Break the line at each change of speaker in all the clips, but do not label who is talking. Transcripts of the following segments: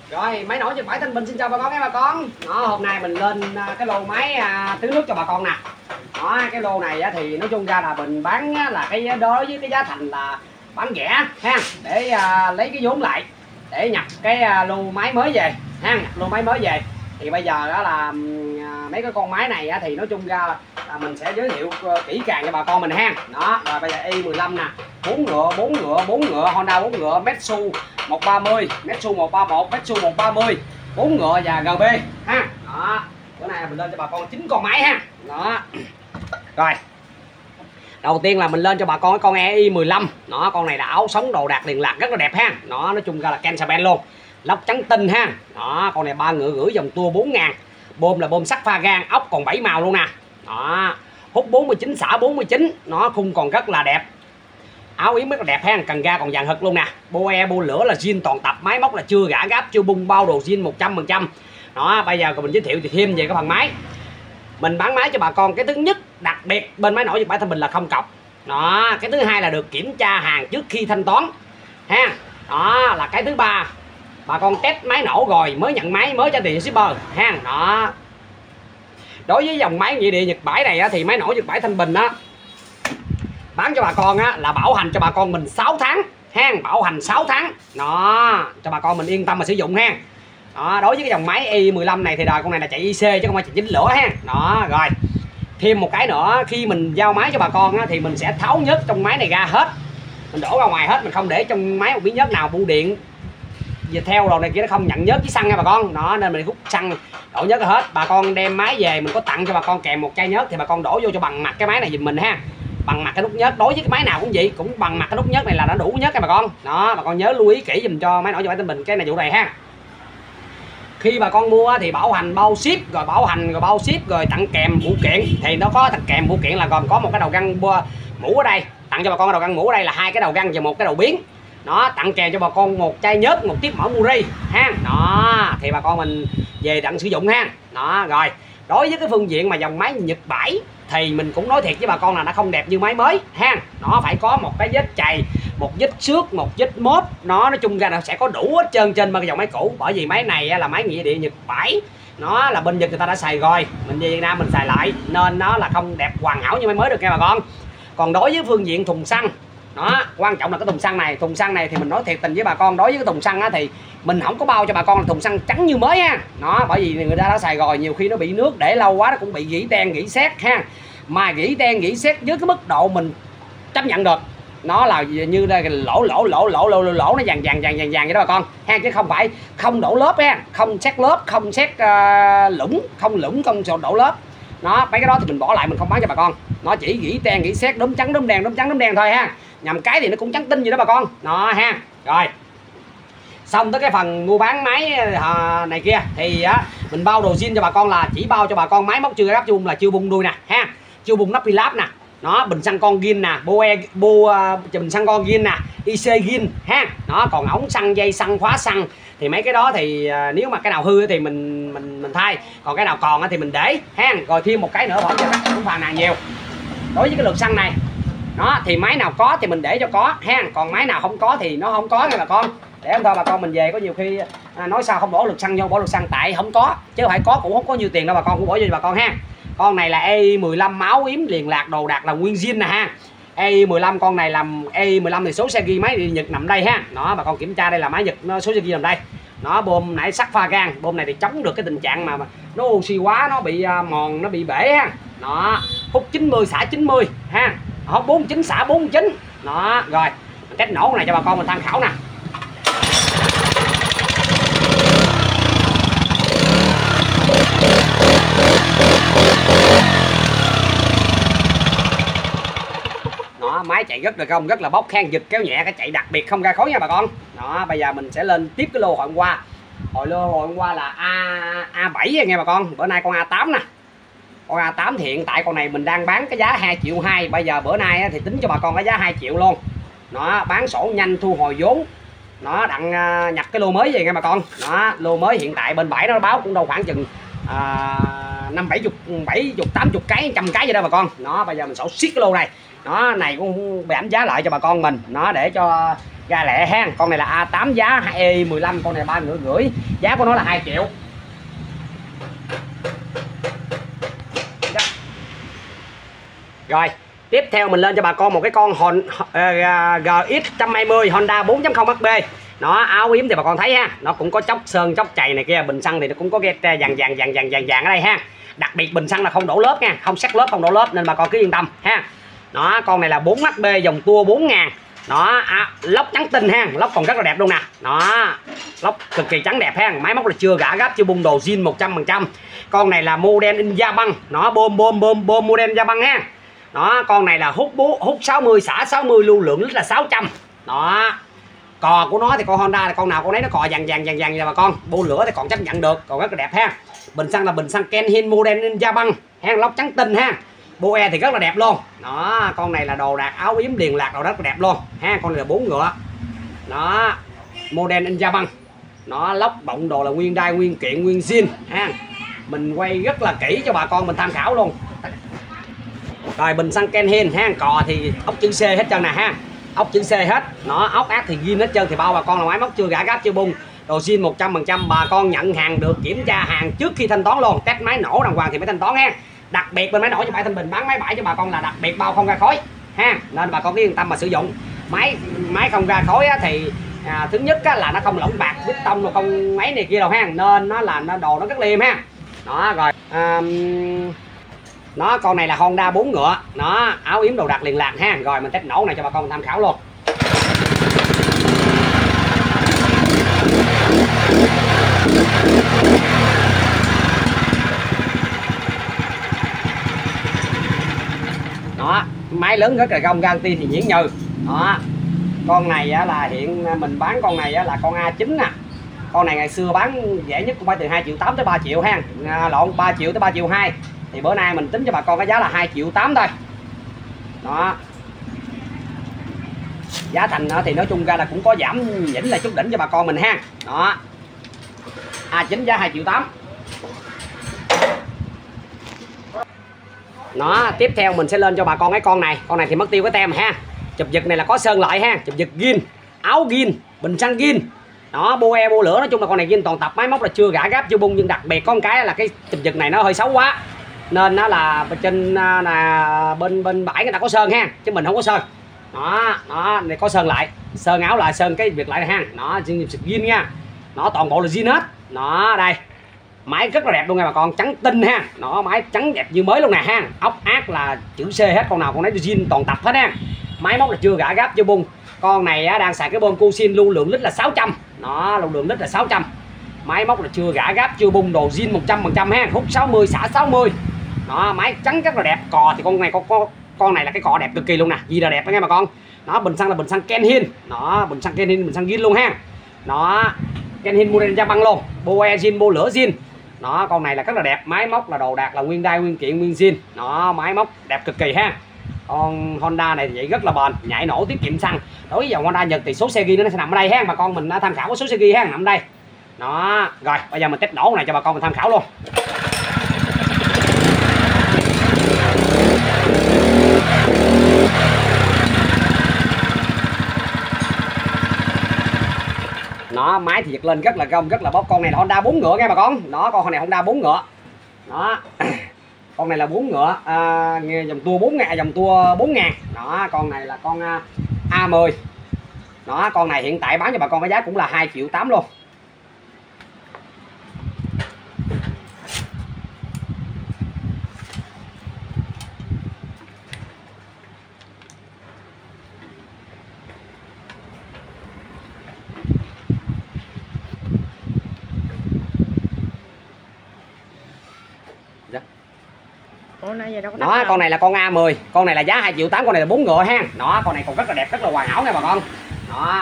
Rồi máy nổi Nhật Bãi Thanh Bình xin chào bà con bà con. Đó, hôm nay mình lên cái lô máy tưới nước cho bà con nè. Đó, cái lô này thì nói chung ra là mình bán là cái đối với cái giá thành là bán rẻ ha, để lấy cái vốn lại để nhập cái lô máy mới về ha, nhập lô máy mới về. Thì bây giờ đó là mấy cái con máy này thì nói chung ra là mình sẽ giới thiệu kỹ càng cho bà con mình ha. Đó, rồi bây giờ Y15 nè, 4 ngựa Honda 4 ngựa Metsu 130, Metsu 131, Metsu 130, 4 ngựa và GB ha. Đó, bữa nay mình lên cho bà con 9 con máy ha. Đó. Rồi. Đầu tiên là mình lên cho bà con cái con EI15. Đó, con này là áo sống đồ đạc liền lạc rất là đẹp ha. Nó nói chung ra là Kensaben luôn. Lốc trắng tinh ha. Đó, con này 3 ngựa gửi dòng tua 4.000. Bôm là bôm sắt pha gan, ốc còn 7 màu luôn nè. Đó, hút 49 xả 49, nó khung còn rất là đẹp. Áo yếm rất là đẹp ha, cần ga còn vàng hực luôn nè. Bô bô lửa là zin toàn tập, máy móc là chưa gã gáp, chưa bung, bao đồ zin 100%. Đó, bây giờ mình giới thiệu thì thêm về cái phần máy. Mình bán máy cho bà con cái thứ nhất đặc biệt bên máy nổi Nhật Bãi Thanh Bình là không cọc. Đó, cái thứ hai là được kiểm tra hàng trước khi thanh toán ha. Đó là cái thứ ba, bà con test máy nổ rồi mới nhận máy, mới trả tiền shipper ha. Đó, đối với dòng máy nhị địa Nhật Bãi này thì máy nổ Nhật Bãi Thanh Bình bán cho bà con là bảo hành cho bà con mình 6 tháng ha, bảo hành 6 tháng. Đó, cho bà con mình yên tâm mà sử dụng ha. Đó, đối với cái dòng máy Y15 này thì đời con này là chạy IC chứ không phải chạy chính lửa ha. Đó, rồi thêm một cái nữa, khi mình giao máy cho bà con thì mình sẽ tháo nhớt trong máy này ra hết, mình đổ ra ngoài hết, mình không để trong máy một miếng nhớt nào, bưu điện về theo rồi này kia nó không nhận nhớt với xăng nha bà con. Đó, nên mình hút xăng đổ nhớt ra hết. Bà con đem máy về mình có tặng cho bà con kèm một chai nhớt thì bà con đổ vô cho bằng mặt cái máy này giùm mình ha, bằng mặt cái nút nhớt. Đối với cái máy nào cũng vậy, cũng bằng mặt cái nút nhớt này là nó đủ nhớt nha bà con. Đó, bà con nhớ lưu ý kỹ dùm cho máy nổi Nhật Bãi Thanh Bình cái này vụ này ha. Khi bà con mua thì bảo hành bao ship, rồi bảo hành rồi bao ship rồi tặng kèm phụ kiện, thì nó có tặng kèm phụ kiện là gồm có một cái đầu găng mũ ở đây, tặng cho bà con cái đầu găng mũ ở đây là 2 cái đầu găng và một cái đầu biến. Nó tặng kèm cho bà con một chai nhớt, một tiếp mỡ muri ha. Đó, thì bà con mình về tặng sử dụng ha. Đó, rồi đối với cái phương diện mà dòng máy Nhật Bãi thì mình cũng nói thiệt với bà con là nó không đẹp như máy mới ha. Nó phải có một cái vết chày, một vết xước, một vết mốt, nó nói chung ra nó sẽ có đủ hết trơn trên cái dòng máy cũ. Bởi vì máy này là máy nhị địa Nhật Bãi, nó là bên Nhật người ta đã xài rồi, mình về Việt Nam mình xài lại nên nó là không đẹp hoàn hảo như máy mới được nha bà con. Còn đối với phương diện thùng xăng, đó, quan trọng là cái thùng xăng này thì mình nói thiệt tình với bà con, đối với cái thùng xăng thì mình không có bao cho bà con là thùng xăng trắng như mới ha. Nó bởi vì người ta đã xài rồi, nhiều khi nó bị nước để lâu quá nó cũng bị gỉ ten gỉ sét ha. Mà gỉ ten gỉ sét với cái mức độ mình chấp nhận được, nó là như đây lỗ nó vàng vậy đó bà con ha, chứ không phải không đổ lớp ha, không xét lớp, không xét lũng, không đổ lớp. Nó mấy cái đó thì mình bỏ lại, mình không bán cho bà con. Nó chỉ gỉ ten gỉ sét, đốm trắng đốm đen, đốm trắng đốm đen thôi ha. Nhầm cái thì nó cũng trắng tinh vậy đó bà con. Đó ha. Rồi xong tới cái phần mua bán máy này kia thì mình bao đồ zin cho bà con là chỉ bao cho bà con máy móc chưa gắp chung là chưa bung đuôi nè ha, chưa bung nắp pilap nè. Nó bình xăng con gin nè, bình xăng con gin nè, IC gin ha. Nó còn ống xăng, dây xăng, khóa xăng thì mấy cái đó thì nếu mà cái nào hư thì mình thay, còn cái nào còn thì mình để ha. Rồi thêm một cái nữa bỏ cho các cũng phàn nàn nhiều. Đối với cái lượt xăng này đó thì máy nào có thì mình để cho có ha, còn máy nào không có thì nó không có nha bà con. Để không thôi bà con mình về có nhiều khi nói sao không bỏ lượt xăng vô, bỏ lượt xăng tại không có, chứ phải có cũng không có nhiều tiền đâu bà con, cũng bỏ vô cho bà con ha. Con này là E15 máu yếm liền lạc đồ đạc là nguyên zin nè ha. E15 con này làm E15 thì số xe ghi máy đi Nhật nằm đây ha. Đó, bà con kiểm tra đây là máy Nhật, nó số xe ghi nằm đây. Nó bơm nãy sắt pha gan, bơm này thì chống được cái tình trạng mà nó oxy quá, nó bị mòn, nó bị bể ha. Nó hút 90 xả 90 ha, hút 49 xả 49. Đó, rồi cách nổ này cho bà con mình tham khảo nè. Đó, máy chạy rất là không, rất là bốc khen, giật kéo nhẹ, cái chạy đặc biệt không ra khói nha bà con. Đó, bây giờ mình sẽ lên tiếp cái lô hồi hôm qua. Hồi hôm qua là A7 nghe bà con, bữa nay con A8 nè. Con A8 thì hiện tại con này mình đang bán cái giá 2,2 triệu, bây giờ bữa nay thì tính cho bà con cái giá 2 triệu luôn. Nó bán sổ nhanh, thu hồi vốn. Nó đặng nhập cái lô mới về nghe bà con. Đó, lô mới hiện tại bên bãi nó báo cũng đâu khoảng chừng 70 80 cái 100 cái vậy đó bà con. Nó bây giờ mình sổ xiết cái lô này. Nó này cũng giảm giá lại cho bà con mình. Nó để cho ga lẹ ha. Con này là A8 giá E15, con này 3,5 triệu, giá của nó là 2 triệu. Rồi tiếp theo mình lên cho bà con một cái con GX 120 Honda 4.0 HP. Nó áo yếm thì bà con thấy ha, nó cũng có chóc sơn chóc chày này kia, bình xăng thì nó cũng có ghét vàng ở đây ha. Đặc biệt bình xăng là không đổ lớp nha, không xét lớp, không đổ lớp, nên bà con cứ yên tâm ha. Đó, con này là 4 HP dòng tua 4000. Đó, lốc trắng tinh ha, lốc còn rất là đẹp luôn nè. Đó, lốc cực kỳ trắng đẹp ha, máy móc là chưa gã gáp, chưa bung đồ zin 100%. Con này là model in da băng, nó bơm model da băng ha. Đó, con này là hút 60 xả 60, lưu lượng lít là 600. Đó, cò của nó thì con Honda là con nào con ấy nó cò vàng nha bà con. Bô lửa thì còn chấp nhận được, còn rất là đẹp ha. Bình xăng là bình xăng Kenhin model in da băng ha, lốc trắng tinh ha. Bô e thì rất là đẹp luôn. Đó, con này là đồ đạc áo yếm liền lạc đồ rất là đẹp luôn ha. Con này là 4 ngựa. Đó, model in da băng. Nó lốc bọng đồ là nguyên đai nguyên kiện nguyên zin ha. Mình quay rất là kỹ cho bà con mình tham khảo luôn. Rồi bình xăng Kenhin ha, cò thì ốc chữ C hết trơn nè ha. Ốc chữ C hết. Nó ốc ác thì ghim hết trơn, thì bao bà con là máy móc chưa gã gáp chưa bung. Đồ zin 100%, bà con nhận hàng được kiểm tra hàng trước khi thanh toán luôn, test máy nổ đàng hoàng thì mới thanh toán ha. Đặc biệt bên máy nổ cho bãi Thanh Bình bán máy bãi cho bà con là đặc biệt bao không ra khói ha, nên bà con cứ yên tâm mà sử dụng. Máy không ra khói thì thứ nhất là nó không lỏng bạc bít tông, nó không mấy này kia đâu ha, nên nó là đồ nó rất liêm ha. Đó rồi nó con này là Honda 4 ngựa, nó áo yếm đồ đạc liền lạc ha. Rồi mình test nổ này cho bà con tham khảo luôn. Đó, máy lớn rất là gông, ganti thì nhuyễn như. Đó, con này là hiện mình bán con này là con A9 nè. Con này ngày xưa bán rẻ nhất cũng phải từ 2,8 triệu tới 3 triệu ha, lộn 3 triệu tới 3,2 triệu. Thì bữa nay mình tính cho bà con cái giá là 2,8 triệu thôi. Đó, giá thành thì nói chung ra là cũng có giảm nhỉnh lại chút đỉnh cho bà con mình ha. Đó, A9 giá 2,8 triệu. Nó tiếp theo mình sẽ lên cho bà con cái con này thì mất tiêu cái tem ha. Chụp giật này là có sơn lại ha, chụp giật gin, áo gin, bình xăng gin. Đó, bô e bô lửa, nói chung là con này gin toàn tập, máy móc là chưa gã gáp chưa bung, nhưng đặc biệt có một cái là cái chụp giật này nó hơi xấu quá, nên nó là trên là bên bãi người ta có sơn ha, chứ mình không có sơn. Đó, này có sơn lại, sơn áo lại, sơn cái việc lại này ha. Nó gin nha, nó toàn bộ là gin hết. Nó đây, máy rất là đẹp luôn nha bà con, trắng tinh ha. Nó máy trắng đẹp như mới luôn nè ha. Ốc ác là chữ C hết, con nào con nấy zin toàn tập hết ha. Máy móc là chưa gã gáp chưa bung. Con này đang xài cái bơm Cusin, lưu lượng lít là 600. Nó lưu lượng lít là 600. Máy móc là chưa gã gáp chưa bung, đồ zin 100% ha, hút 60 xả 60. Đó, máy trắng rất là đẹp. Cò thì con này là cái cò đẹp cực kỳ luôn nè, gì là đẹp đó nghe bà con. Nó bình xăng là bình xăng Kenhin. Nó bình xăng Kenhin, bình xăng zin luôn ha. Nó Kenhin model da băng luôn, bô e zin, bô lửa zin. Nó con này là rất là đẹp, máy móc là đồ đạc là nguyên đai nguyên kiện nguyên zin. Nó máy móc đẹp cực kỳ ha. Con Honda này thì vậy rất là bền, nhảy nổ, tiết kiệm xăng. Đối với dòng Honda Nhật thì số xe ghi nó sẽ nằm ở đây ha, bà con mình tham khảo có số xe ghi ha, nằm đây. Đó, rồi bây giờ mình test nổ này cho bà con mình tham khảo luôn. Nó máy thì giật lên rất là gông, rất là bóp. Con này là Honda 4 ngựa nha bà con. Đó, con này Honda 4 ngựa. Đó. Con này là 4 ngựa, dòng tua 4.000, dòng tua 4.000. Đó, con này là con A10. Đó, con này hiện tại bán cho bà con cái giá cũng là 2,8 triệu luôn. Đó, con này là con A10, con này là giá 2,8 triệu, con này là 4 ngựa ha. Đó, con này còn rất là đẹp, rất là hoàn hảo nha bà con. Đó.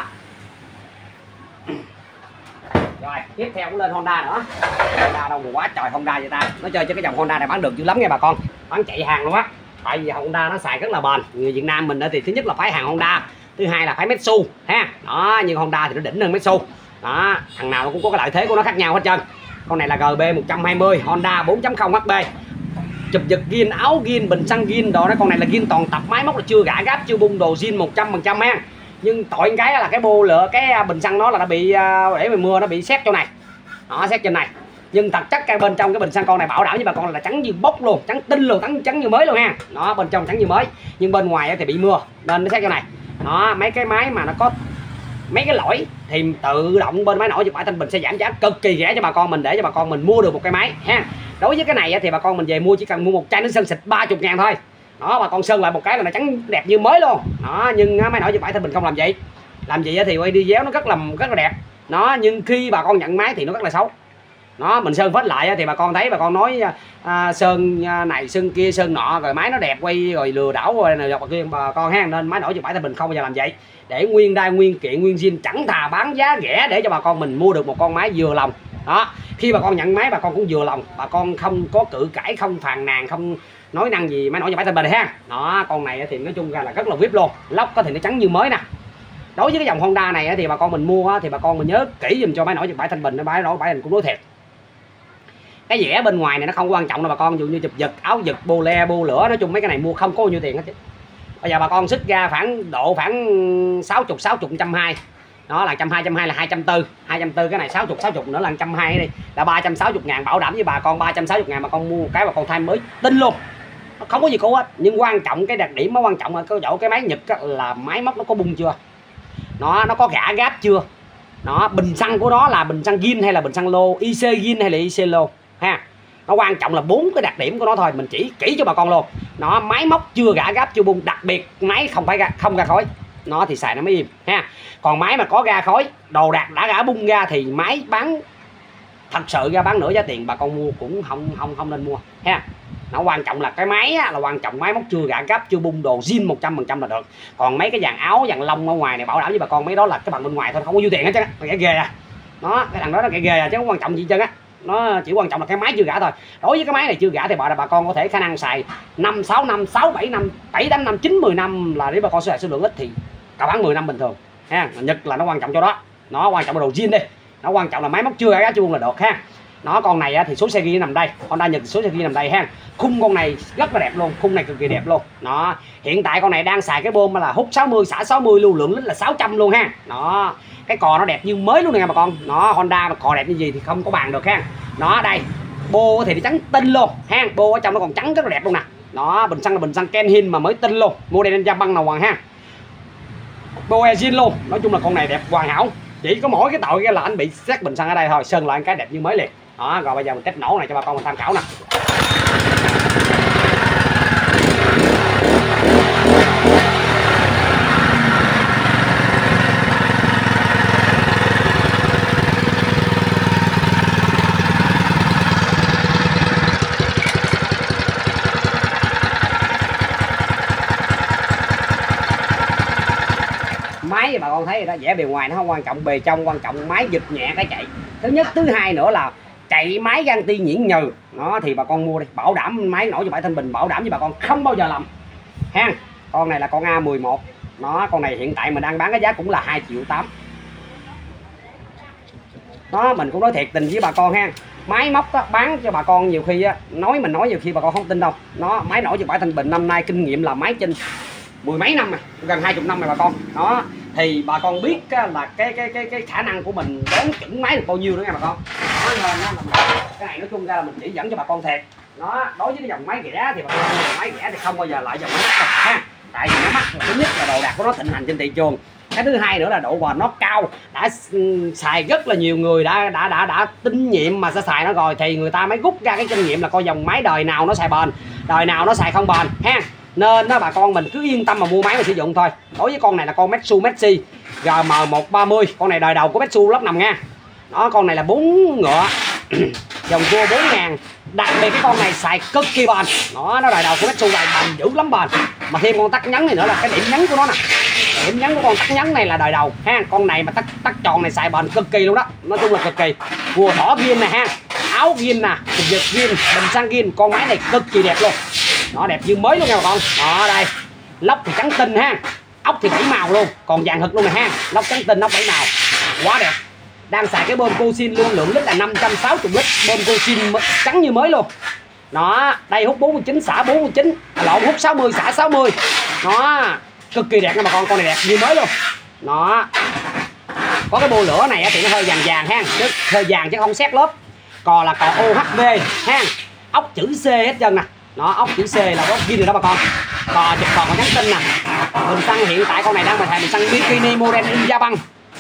Rồi, tiếp theo cũng lên Honda nữa. Honda đâu mà quá trời Honda vậy ta. Nó chơi cho cái dòng Honda này bán được dữ lắm nha bà con. Bán chạy hàng luôn á. Tại vì Honda nó xài rất là bền. Người Việt Nam mình thì thứ nhất là phải hàng Honda, thứ hai là phải Metsu ha. Đó, nhưng Honda thì nó đỉnh hơn Metsu. Đó, thằng nào nó cũng có cái lợi thế của nó khác nhau hết trơn. Con này là GB 120 Honda 4.0 HP. Chụp giật gin, áo gin, bình xăng gin đồ đó. Con này là gin toàn tập, máy móc là chưa gã gáp chưa bung, đồ zin 100% ha. Nhưng tội cái là cái bô lửa cái bình xăng nó là nó bị để mà mưa nó bị sét chỗ này, nó sét trên này. Nhưng thật chất cái bên trong cái bình xăng con này bảo đảm với bà con là trắng như bốc luôn, trắng tinh luôn, trắng như mới luôn ha. Nó bên trong trắng như mới, nhưng bên ngoài thì bị mưa nên nó sét chỗ này. Đó, mấy cái máy mà nó có mấy cái lỗi thì tự động bên máy nổi Nhật Bãi Thanh Bình sẽ giảm giá cực kỳ rẻ cho bà con mình, để cho bà con mình mua được một cái máy ha. Đối với cái này thì bà con mình về mua chỉ cần mua một chai nước sơn xịt 30.000 thôi. Đó, bà con sơn lại một cái là nó trắng đẹp như mới luôn. Đó, nhưng máy nổi Nhật Bãi Thanh Bình không làm vậy. Làm vậy thì quay đi déo nó rất là đẹp. Nó nhưng khi bà con nhận máy thì nó rất là xấu. Nó mình sơn phết lại thì bà con thấy bà con nói sơn này sơn kia sơn nọ rồi máy nó đẹp quay rồi lừa đảo rồi này kia bà con ha. Nên máy nổi Nhật Bãi Thanh Bình không bao giờ làm vậy, để nguyên đai nguyên kiện nguyên zin chẳng thà bán giá rẻ để cho bà con mình mua được một con máy vừa lòng. Đó, khi bà con nhận máy bà con cũng vừa lòng, bà con không có cự cãi, không phàn nàn, không nói năng gì máy nổi Nhật Bãi Thanh Bình ha. Đó, con này thì nói chung ra là rất là vip luôn, lốc có thì nó trắng như mới nè. Đối với cái dòng Honda này thì bà con mình mua thì bà con mình nhớ kỹ dùm cho máy nổi Nhật Bãi Thanh Bình. Máy nổi Bãi Thanh cũng nói thiệt, cái vẽ bên ngoài này nó không quan trọng đâu bà con, ví dụ như chụp giật, áo giật, bô le, bô lửa, nói chung mấy cái này mua không có bao nhiêu tiền hết. Bây giờ bà con xích ra khoảng 60 120, đó là 120 là 240, cái này 60 nữa là 120 đi, là 360.000 bảo đảm với bà con. 360.000 bà con mua một cái bà con thay mới tinh luôn, nó không có gì cũ hết. Nhưng quan trọng cái đặc điểm nó quan trọng là cái chỗ cái máy Nhật là máy móc nó có bung chưa, nó có gã gáp chưa. Nó bình xăng của nó là bình xăng zin hay là bình xăng lô, IC zin hay là IC lô ha. Nó quan trọng là 4 cái đặc điểm của nó thôi, mình chỉ kỹ cho bà con luôn. Nó máy móc chưa gã gáp chưa bung, đặc biệt máy không ra khói, nó thì xài nó mới im ha. Còn máy mà có ra khói, đồ đạc đã gã bung ra thì máy bán thật sự ra bán nửa giá tiền, bà con mua cũng không nên mua ha. Nó quan trọng là cái máy là quan trọng, máy móc chưa gã gáp chưa bung, đồ zin 100% là được. Còn mấy cái dàn áo dàn lông ở ngoài này bảo đảm với bà con mấy đó là cái bằng bên ngoài thôi, không có nhiêu tiền hết trơn, ghê à. Nó cái thằng đó nó ghê à chứ không quan trọng gì trơn á. Nó chỉ quan trọng là cái máy chưa gã thôi. Đối với cái máy này chưa gã thì bà con có thể khả năng xài 5 6 năm, 6 7 năm, 7 8 năm, 9 10 năm là để bà con xài số lượng ít thì cả bán 10 năm bình thường ha. Nhật là nó quan trọng cho đó. Nó quan trọng là đồ zin đi. Nó quan trọng là máy móc chưa gã chưa bung là được ha. Nó con này thì số xe ghi nằm đây, Honda Nhật số xe ghi nằm đây ha. Khung con này rất là đẹp luôn, khung này cực kỳ đẹp luôn. Nó hiện tại con này đang xài cái bơm là hút 60 xả 60, lưu lượng lít là 600 luôn ha. Nó cái cò nó đẹp như mới luôn nè bà con. Nó Honda mà cò đẹp như gì thì không có bàn được ha. Nó đây bô thì trắng tinh luôn ha, bô ở trong nó còn trắng rất là đẹp luôn nè. Nó bình xăng là bình xăng Kenhin mà mới tinh luôn, model Ninja băng nào hoàng ha. Bô engine luôn, nói chung là con này đẹp hoàn hảo. Chỉ có mỗi cái tội là anh bị xét bình xăng ở đây thôi, sơn lại cái đẹp như mới liền. Đó, rồi bây giờ mình test nổ này cho bà con mình tham khảo nè. Máy thì bà con thấy rồi đó, vẽ bề ngoài nó không quan trọng, bề trong quan trọng, máy giật nhẹ cái chạy. Thứ nhất, thứ hai nữa là chạy máy gan ti nhuyễn nhừ. Nó thì bà con mua đi, bảo đảm máy nổi Nhật Bãi Thanh Bình, bảo đảm với bà con không bao giờ lầm ha. Con này là con A11. Nó con này hiện tại mình đang bán cái giá cũng là 2,8 triệu. Đó, mình cũng nói thiệt tình với bà con ha. Máy móc đó, bán cho bà con nhiều khi á, mình nói nhiều khi bà con không tin đâu. Nó máy nổi Nhật Bãi Thanh Bình năm nay kinh nghiệm là máy trên 10 mấy năm rồi, gần 20 năm rồi bà con. Đó thì bà con biết là cái khả năng của mình đoán chuẩn máy được bao nhiêu nữa nha bà con. Đó, nên cái này nói chung ra là mình chỉ dẫn cho bà con thiệt. Nó đối với cái dòng máy rẻ thì bà con mua máy rẻ thì không bao giờ lại dòng máy mắc đâu ha. Tại vì nó mắc là thứ nhất là đồ đạc của nó thịnh hành trên thị trường, cái thứ hai nữa là độ bền nó cao, đã xài rất là nhiều người đã tín nhiệm mà sẽ xài nó rồi thì người ta mới rút ra cái kinh nghiệm là coi dòng máy đời nào nó xài bền, đời nào nó xài không bền ha. Nên đó bà con mình cứ yên tâm mà mua máy mà sử dụng thôi. Đối với con này là con Mitsubishi GM130, con này đời đầu của Mitsubishi lắp nằm nha. Đó, con này là 4 ngựa dòng cua 4000. Đặc biệt cái con này xài cực kỳ bền. Nó đời đầu của Mitsubishi bền dữ lắm bền. Mà thêm con tắc nhấn này nữa là cái điểm nhấn của nó nè. Điểm nhấn của con tắc nhấn này là đời đầu ha. Con này mà tắc tròn này xài bền cực kỳ luôn đó. Nói chung là cực kỳ. Cua đỏ ghiên nè ha, áo ghiên nè, giật ghiên, bình xăng ghiên. Con máy này cực kỳ đẹp luôn. Nó đẹp như mới luôn nha bà con. Đó đây, lốc thì trắng tinh ha, ốc thì 7 màu luôn, còn vàng thực luôn nè ha. Lốc trắng tinh, ốc 7 màu, quá đẹp. Đang xài cái bơm Cosin luôn, lượng lít là 560 lít, bơm Cosin trắng như mới luôn. Nó đây hút 49 xả 49, lộn hút 60 xả 60. Nó cực kỳ đẹp nha bà con này đẹp như mới luôn. Nó có cái bô lửa này thì nó hơi vàng vàng ha, chứ hơi vàng chứ không xét lớp. Cò là cò OHV ha, ốc chữ C hết trơn nè. Nó ốc chữ C là ốc zin rồi đó bà con. Cò chụp cò nhắn tin nè. Bình xăng hiện tại con này đang mà xài bình xăng bikini model Japan.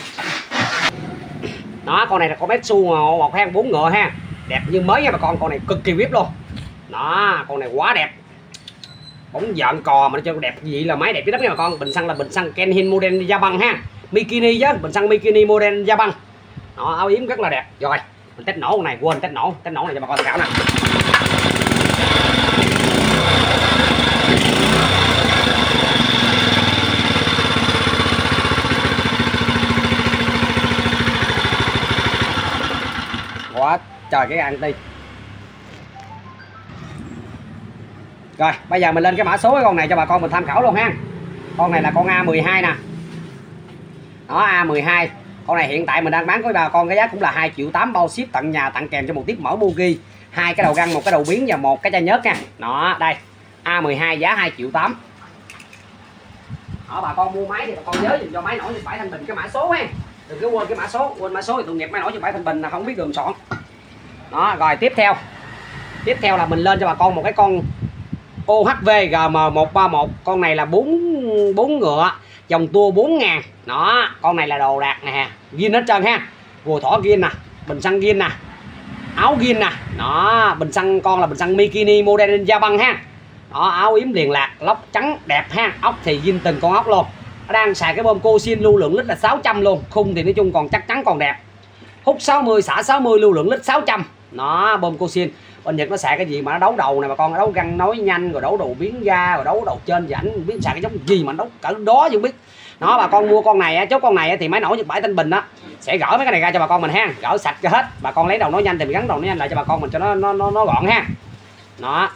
Đó, con này là con Metsu 124 ngựa ha, đẹp như mới nha bà con này cực kỳ vip luôn. Đó, con này quá đẹp, bóng dợn cò mà nó cho đẹp gì là máy đẹp chứ lắm nha bà con. Bình xăng là bình xăng Kenhin model Japan ha, bikini chứ, bình xăng bikini model Japan. Đó, áo yếm rất là đẹp. Rồi mình test nổ con này, quên test nổ này cho bà con cảm nè. Quá trời cái anti. Rồi bây giờ mình lên cái mã số cái con này cho bà con mình tham khảo luôn ha. Con này là con A12 nè. Đó, A12. Con này hiện tại mình đang bán với bà con cái giá cũng là 2,8 triệu, bao ship tận nhà, tặng kèm cho một tiếp mở bogi, 2 cái đầu găng, 1 cái đầu biến và 1 cái chai nhớt nha. Đó, đây. A12 giá 2,8 triệu. Đó, bà con mua máy thì bà con nhớ dùm cho máy nổi Nhật Bảy Thanh Bình cái mã số ha. Đừng có quên cái mã số, quên mã số thì tội nghiệp máy nổi Nhật Bảy Thanh Bình là không biết đường soạn. Đó, rồi tiếp theo là mình lên cho bà con một cái con OHV GM131. Con này là 4 ngựa, dòng tua 4.000. Đó, con này là đồ đạc nè, zin hết trơn ha. Gùa thỏ zin nè, bình xăng zin nè, áo zin nè. Đó, bình xăng con là bình xăng bikini model Japan ha. Đó, áo yếm liền lạc, lóc trắng đẹp ha. Ốc thì zin từng con ốc luôn. Nó đang xài cái bơm Cosin lưu lượng lít là 600 luôn. Khung thì nói chung còn chắc chắn còn đẹp. Hút 60 xả 60 lưu lượng lít 600. Nó bơm Cosin. Bên Nhật nó xài cái gì mà nó đấu đầu này bà con, nó đấu găng nói nhanh, rồi đấu đầu biến ga, rồi đấu đầu trên rãnh, biết xài cái giống gì mà đấu cỡ đó chứ biết. Nó bà con mua con này, chốt con này thì máy nổi Nhật Bảy Thanh Bình á sẽ gỡ mấy cái này ra cho bà con mình ha, gỡ sạch cho hết. Bà con lấy đầu nó nhanh thì mình gắn đầu nó nhanh lại cho bà con mình cho nó gọn ha. Đó.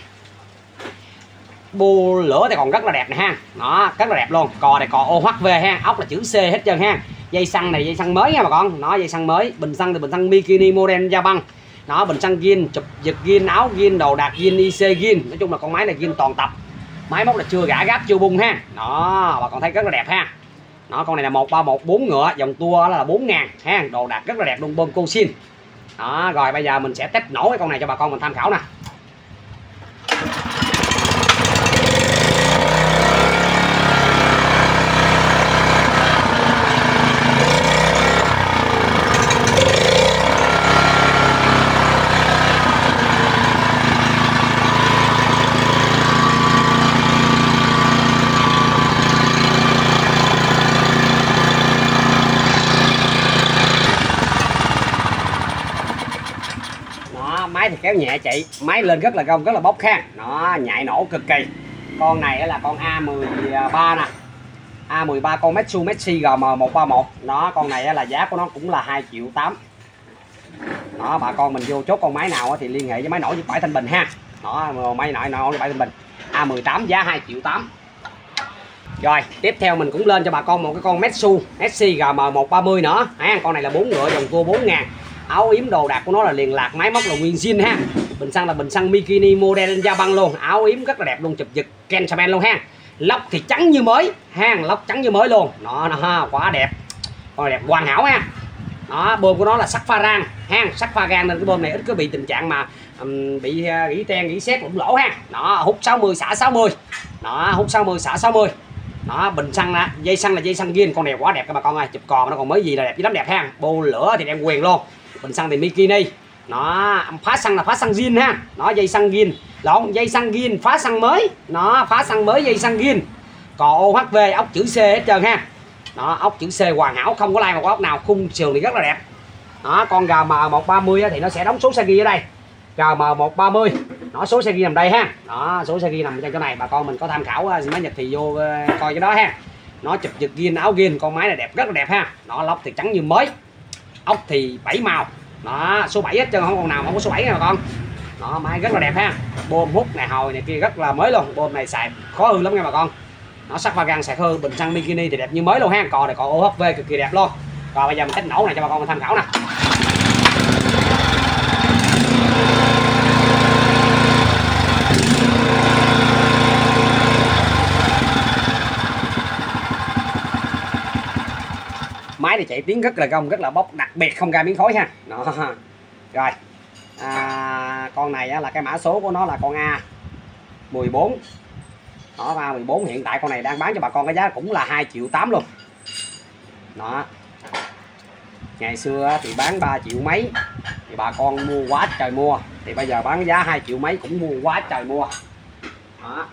Bô lửa thì còn rất là đẹp nè ha. Đó, rất là đẹp luôn. Cò này cò OHV ha, ốc là chữ C hết trơn ha. Dây xăng này dây xăng mới nha bà con. Nó dây xăng mới, bình xăng thì bình xăng bikini model Japan. Nó bình xăng zin, chụp giật zin, áo zin, đồ đạc zin, IC zin. Nói chung là con máy này zin toàn tập. Máy móc là chưa gã gáp chưa bung ha. Đó, bà con thấy rất là đẹp ha. Đó, con này là 131 4 ngựa, dòng tua là 4.000 ha, đồ đạc rất là đẹp luôn, bơm Cosin. Đó, rồi bây giờ mình sẽ test nổ cái con này cho bà con mình tham khảo nè. Máy thì kéo nhẹ chị, máy lên rất là gông, rất là bốc ha. Nó nhạy nổ cực kỳ. Con này là con A13 nè, A13 con Metsubishi GM131. Nó con này là giá của nó cũng là 2,8 triệu. Đó, bà con mình vô chốt con máy nào thì liên hệ với máy nổi Nhật Bảy Thanh Bình ha. Đó, máy nổi Nhật Bảy Thanh Bình A18 giá 2,8 triệu. Rồi tiếp theo mình cũng lên cho bà con một cái con Metsubishi GM130 nữa ha. Con này là 4 ngựa, dòng tua 4.000. Áo yếm đồ đạc của nó là liền lạc, máy móc là nguyên zin ha. Bình xăng là bình xăng bikini model Japan luôn, áo yếm rất là đẹp luôn, chụp giật Kensaman luôn ha. Lốc thì trắng như mới ha, lốc trắng như mới luôn. Nó quá đẹp. Con này đẹp hoàn hảo ha. Đó, bơm của nó là sắt pha rang ha, sắt pha rang nên cái bơm này ít có bị tình trạng mà bị gỉ ten gỉ sét lủng lỗ ha. Nó hút 60 xả 60. Nó hút 60 xả 60. Đó, bình xăng nè, dây xăng là dây xăng zin, con này quá đẹp các bà con ơi, chụp cò nó còn mới gì là đẹp chứ lắm đẹp ha. Bô lửa thì đem quyền luôn. Bình xăng thì bikini. Nó phá xăng là phá xăng zin ha. Nó dây xăng zin, lộn dây xăng zin phá xăng mới. Nó phá xăng mới dây xăng zin. Còn OHV ốc chữ C hết trơn ha. Đó, ốc chữ C hoàn hảo, không có lai một ốc nào, khung sườn thì rất là đẹp. Đó, con GM130 thì nó sẽ đóng số xe ghi ở đây. GM130 nó số xe ghi nằm đây ha. Đó, số xe ghi nằm trong chỗ này, bà con mình có tham khảo máy Nhật thì vô coi cái đó ha. Nó chụp giật zin, áo zin, con máy này đẹp rất là đẹp ha. Nó lóc thì trắng như mới. Ốc thì 7 màu. Đó, số 7 hết trơn, không còn nào không có số 7 nha bà con. Đó, máy rất là đẹp ha. Bơm hút này hồi này kia rất là mới luôn. Bơm này xài khó hư lắm nha bà con. Nó sắt pha gan xài hư, bình xăng bikini thì đẹp như mới luôn ha. Cò này cò OHV cực kỳ đẹp luôn. Rồi bây giờ mình test nổ này cho bà con mình tham khảo nè. máy thì chạy tiếng rất là gông, rất là bốc, đặc biệt không ra miếng khói ha. Đó. Rồi con này là cái mã số của nó là con A14. Đó, A14 hiện tại con này đang bán cho bà con cái giá cũng là 2,8 triệu luôn. Đó. Ngày xưa thì bán 3 triệu mấy thì bà con mua quá trời mua, thì bây giờ bán giá 2 triệu mấy cũng mua quá trời mua. Đó.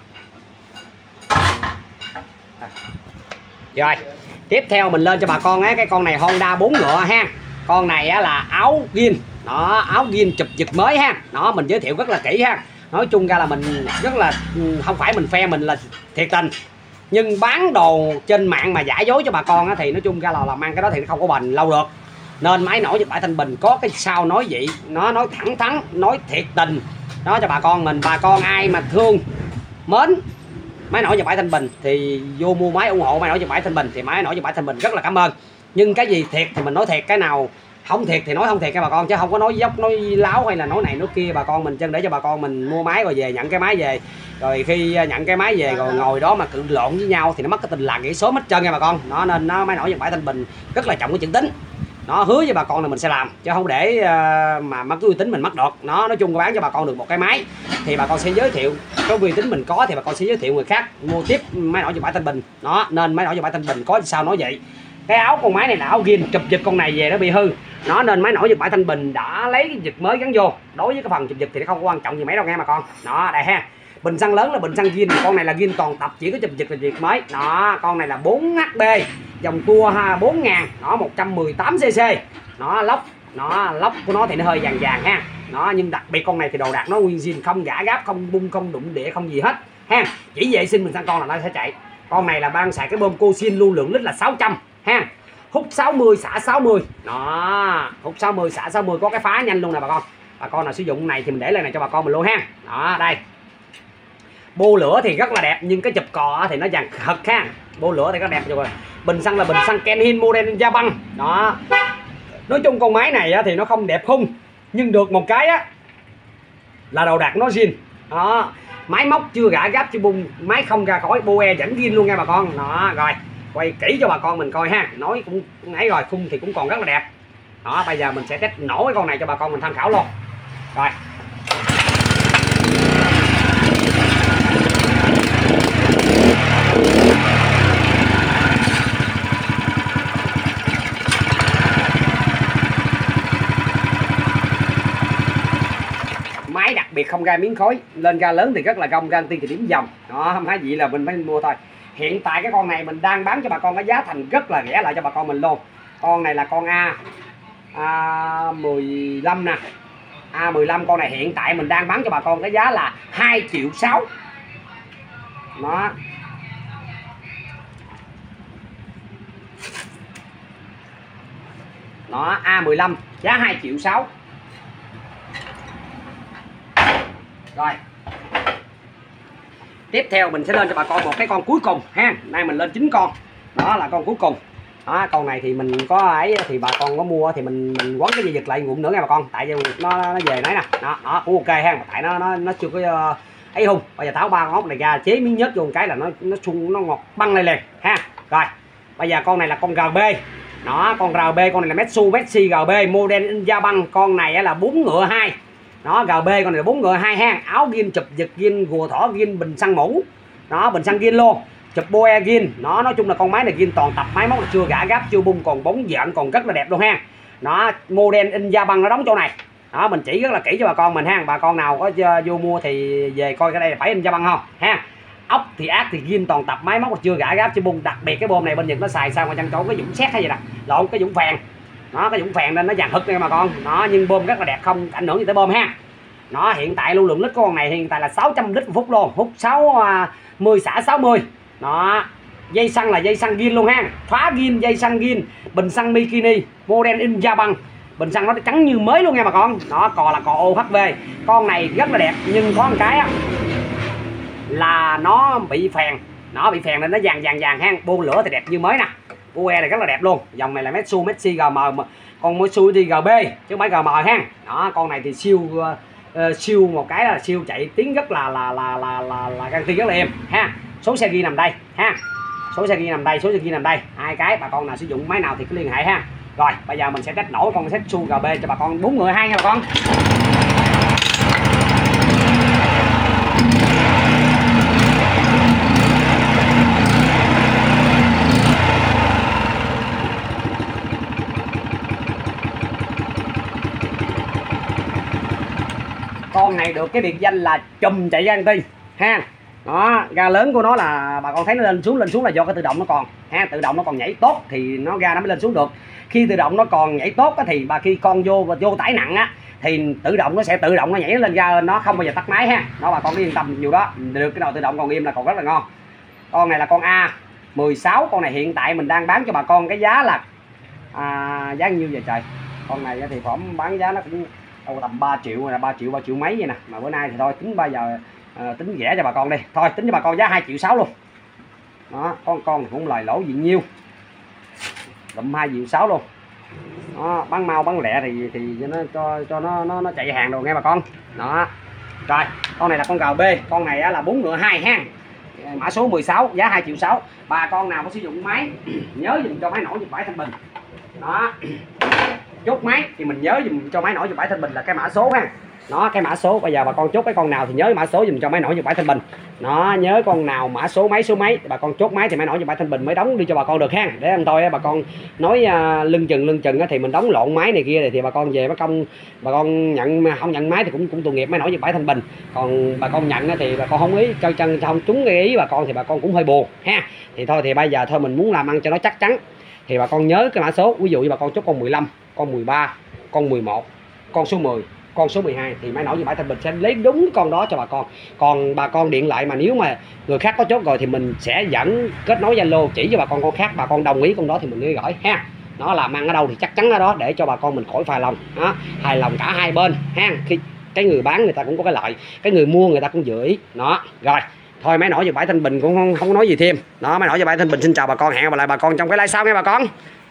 Rồi tiếp theo mình lên cho bà con cái con này Honda 4 ngựa ha. Con này là áo zin, đó, áo zin chụp giật mới ha. Đó, mình giới thiệu rất là kỹ ha. Nói chung ra là mình rất là không phải mình phe mình là thiệt tình, nhưng bán đồ trên mạng mà giả dối cho bà con thì nói chung ra là làm ăn cái đó thì nó không có bền lâu được. Nên máy nổi Nhật Bản Thanh Bình có cái sao nói vậy, nó nói thẳng thắn, nói thiệt tình đó cho bà con mình. Bà con ai mà thương mến máy nổi Nhật Bản Thanh Bình thì vô mua máy ủng hộ máy nổi Nhật Bản Thanh Bình, thì máy nổi Nhật Bản Thanh Bình rất là cảm ơn. Nhưng cái gì thiệt thì mình nói thiệt, cái nào không thiệt thì nói không thiệt cho bà con, chứ không có nói dốc nói láo hay là nói này nói kia bà con mình, chân để cho bà con mình mua máy rồi về nhận cái máy về, rồi khi nhận cái máy về rồi ngồi đó mà cự lộn với nhau thì nó mất cái tình làng nghĩa số mất chân nha bà con. Nó nên nó máy nổi Nhật Bản Thanh Bình rất là trọng cái chữ tín. Nó hứa với bà con là mình sẽ làm, chứ không để mà mất cái uy tín mình mất được. Nó nói chung bán cho bà con được một cái máy thì bà con sẽ giới thiệu, cái uy tín mình có thì bà con sẽ giới thiệu người khác mua tiếp máy nổi Nhật Bản Thanh Bình. Nó nên máy nổi Nhật Bản Thanh Bình có sao nói vậy. Cái áo con máy này là áo zin, chụp giật con này về nó bị hư, nó nên máy nổi Nhật Bản Thanh Bình đã lấy cái giật mới gắn vô. Đối với cái phần chụp giật thì nó không có quan trọng gì mấy đâu nghe bà con. Đó đây ha, bình xăng lớn là bình xăng zin, con này là zin toàn tập, chỉ có chụp giật là việc mới. Đó, con này là 4HP dòng tua 4000, nó 118cc. Nó lốc của nó thì nó hơi vàng vàng ha. Nó nhưng đặc biệt con này thì đồ đạc nó nguyên zin, không gã gáp, không bung, không đụng địa, không gì hết ha. Chỉ vệ sinh bình xăng con là nó sẽ chạy. Con này là ban xài cái bơm Cosin lưu lượng lít là 600 ha. Hút 60 xả 60. Đó, hút 60 xả 60, có cái phá nhanh luôn nè bà con. Bà con nào sử dụng này thì mình để lên này cho bà con mình luôn ha. Đó đây. Bô lửa thì rất là đẹp nhưng cái chụp cò thì nó vàng thật ha. Bô lửa thì rất đẹp rồi. Bình xăng là bình xăng Kenhin model Japan. Đó. Nói chung con máy này thì nó không đẹp hung, nhưng được một cái là đồ đạc nó zin. Đó. Máy móc chưa gã gáp chưa bung, máy không ra khỏi boe vẫn zin luôn nha bà con. Đó rồi. Quay kỹ cho bà con mình coi ha. Nói cũng ấy rồi, khung thì cũng còn rất là đẹp. Đó, bây giờ mình sẽ test nổ cái con này cho bà con mình tham khảo luôn. Rồi. Máy đặc biệt không ra miếng khói, lên ga lớn thì rất là gông, ga tiên thì điểm dòng. Đó, không phải vậy là mình phải mua thôi. Hiện tại cái con này mình đang bán cho bà con cái giá thành rất là rẻ lại cho bà con mình luôn. Con này là con A15 nè. A15 con này hiện tại mình đang bán cho bà con cái giá là 2,6 triệu. Đó. Đó, A15 giá 2,6 triệu. Rồi. Tiếp theo mình sẽ lên cho bà con một cái con cuối cùng ha. Nay mình lên 9 con. Đó là con cuối cùng. Đó, con này thì mình có ấy thì bà con có mua thì mình quấn cái dây giật lại ngụm nữa nha bà con. Tại vì nó về nãy nè. Đó cũng ok ha. Tại nó chưa có ấy hung. Bây giờ tháo ba con ốc này ra chế miếng nhớt vô một cái là nó sung, nó ngọt băng lên liền ha. Rồi. Bây giờ con này là con RB. Đó, con RB con này là Messi RB model Japan, con này là 4 ngựa 2. Đó, RB con này là 4 ngựa 2 ha. Áo zin chụp giật zin, gùa thỏ zin, bình xăng mũ. Đó, bình xăng zin luôn. Chụp boe zin. Nó nói chung là con máy này zin toàn tập, máy móc là chưa gã gáp, chưa bung, còn bóng dợn còn rất là đẹp luôn ha. Đó, model in Japan nó đóng chỗ này. Đó, mình chỉ rất là kỹ cho bà con mình ha. Bà con nào có vô mua thì về coi cái đây là phải in Japan không ha. Ốc thì ác thì zin toàn tập, máy móc là chưa gã gáp, chưa bung. Đặc biệt cái bơm này bên Nhật nó xài sao mà chân chỗ cái dũng sét hay gì nè. Lộn, cái dũng phèn. Đó, cái dũng phèn nên nó vàng hực nha bà con. Đó, nhưng bơm rất là đẹp, không ảnh hưởng gì tới bơm ha. Nó hiện tại lưu lượng lít của con này hiện tại là 600 lít một phút luôn, hút 60 xả 60. Đó, dây xăng là dây xăng zin luôn ha, khóa zin, dây xăng zin, bình xăng Mikini model in Japan, bình xăng nó trắng như mới luôn nha bà con. Đó, cò là cò OHV, con này rất là đẹp nhưng có một cái là nó bị phèn, nên nó vàng ha. Bô lửa thì đẹp như mới nè, boe này rất là đẹp luôn. Dòng này là Messi GM, con Mitsubishi GB chứ không phải GM ha. Đó, con này thì siêu một cái là siêu chạy tiếng rất là gan tiếng rất là êm ha. Số xe ghi nằm đây ha. số xe kia nằm đây, số xe kia nằm đây, hai cái. Bà con nào sử dụng máy nào thì cứ liên hệ ha. Rồi bây giờ mình sẽ test nổ con Setsu GB cho bà con 4 người 2 nha bà con. Con này được cái biệt danh là chùm chạy ga anti ha. Đó, ga lớn của nó là bà con thấy nó lên xuống là do cái tự động nó còn ha, tự động nó còn nhảy tốt thì nó ga nó mới lên xuống được. Khi tự động nó còn nhảy tốt á, thì khi con vô tải nặng á thì tự động nó sẽ tự động nó nhảy lên ga, nó không bao giờ tắt máy ha. Đó bà con cứ yên tâm nhiều đó, được cái đầu tự động còn im là còn rất là ngon. Con này là con A16, con này hiện tại mình đang bán cho bà con cái giá là giá nhiêu vậy trời. Con này thì khoảng bán giá nó cũng tầm 3 triệu, 3 triệu mấy vậy nè, mà bữa nay thì thôi tính bây giờ tính rẻ cho bà con đi, thôi tính cho bà con giá 2,6 triệu luôn. Đó, con cũng lời lỗ gì nhiêu, lụm 2,6 triệu luôn. Đó, bán mau bán lẹ thì cho nó chạy hàng đồ nghe bà con. Đó rồi, con này là con GB, con này là 4 ngựa 2 ha, mã số 16, giá 2,6 triệu. Bà con nào có sử dụng máy nhớ dùm cho máy nổ dùm bãi Thanh Bình. Đó, chốt máy thì mình nhớ dùm cho máy nổ dùm bãi Thanh Bình là cái mã số ha. Đó, cái mã số bây giờ bà con chốt cái con nào thì nhớ mã số dùm cho máy nổ dùm bãi Thanh Bình. Nó nhớ con nào mã số mấy bà con chốt máy thì máy nổ dùm bãi Thanh Bình mới đóng đi cho bà con được ha. Để anh tôi bà con nói lưng chừng thì mình đóng lộn máy này kia thì bà con về bà con nhận không nhận máy thì cũng tội nghiệp máy nổ dùm bãi Thanh Bình. Còn bà con nhận thì bà con không ý cho chân không trúng cái ý bà con thì bà con cũng hơi buồn ha. Thì thôi thì bây giờ thôi mình muốn làm ăn cho nó chắc chắn thì bà con nhớ cái mã số, ví dụ như bà con chốt con 15, con 13, con 11, con số 10, con số 12 thì máy nổ dùm bãi Thanh Bình sẽ lấy đúng con đó cho bà con. Còn bà con điện lại mà nếu mà người khác có chốt rồi thì mình sẽ dẫn kết nối Zalo chỉ cho bà con khác, bà con đồng ý con đó thì mình mới gửi ha. Nó làm ăn ở đâu thì chắc chắn ở đó để cho bà con mình khỏi phài lòng đó, hài lòng cả hai bên ha. Khi cái người bán người ta cũng có cái lợi, cái người mua người ta cũng vừa ý. Đó rồi, thôi máy nổ dùm bãi Thanh Bình cũng không nói gì thêm. Đó, máy nổ dùm bãi Thanh Bình xin chào bà con, hẹn gặp lại bà con trong cái live sau nha bà con.